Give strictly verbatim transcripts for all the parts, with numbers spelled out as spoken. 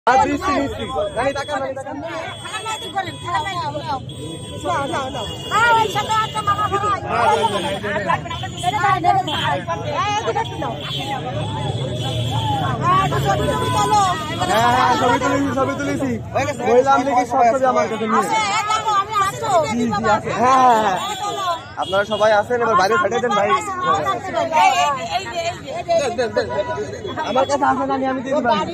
ছবি তুলেছি বললাম নাকি সব ছবি আমার কাছে নিয়ে আপনারা সবাই আছেন এবার বাইরে ফেটে দেন ভাই আমার কাছে আসেন আমি আমি দিতে পারি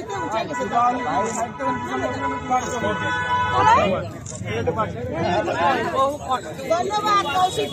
ধন্যবাদ কৌশিক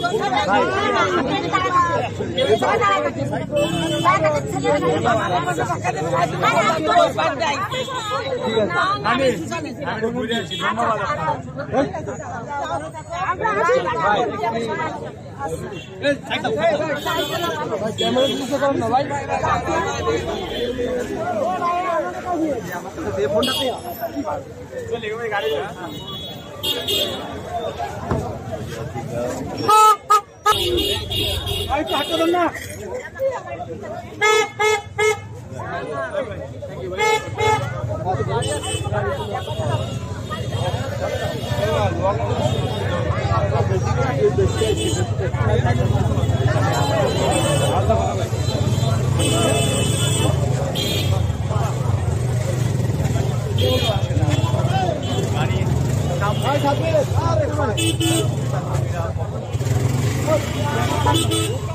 Thank you.